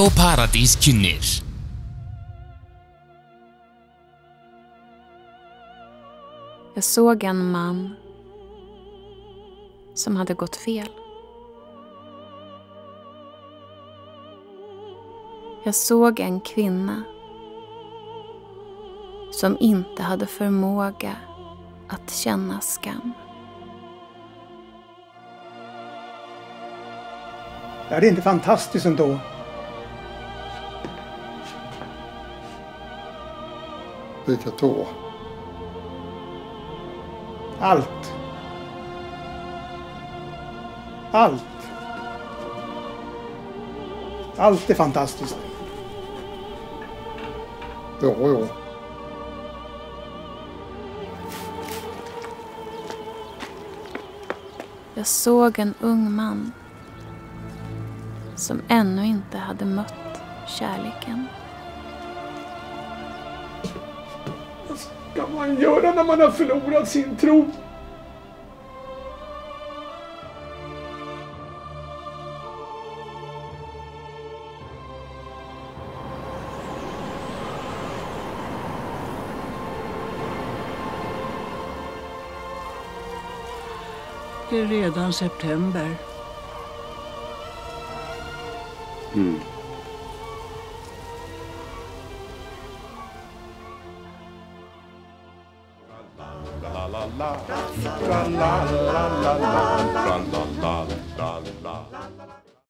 og Paradís kynnir. Jag såg en man som hade gått fel. Jag såg en kvinna som inte hade förmåga att känna skam. Är det inte fantastiskt ändå? Vilket då? Allt. Allt. Allt är fantastiskt. Jo. Jag såg en ung man som ännu inte hade mött kärleken. Vad ska man göra när man har förlorat sin tro? Det är redan september. La la la la la la la la la la la la.